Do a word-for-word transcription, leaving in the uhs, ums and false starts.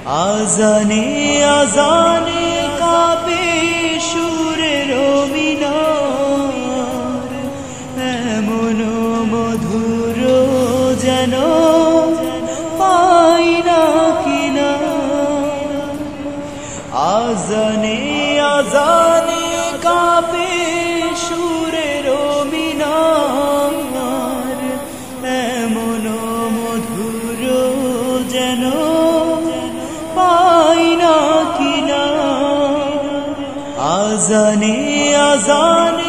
আজানে আজানে কাঁপে সুরের মিনার, এমন মধুর যেন পাই না কিনার। আজানে আজানে কাঁপে সুরের মিনার, এমন মধুর যেন পাই না কিনার। আজানে আজানে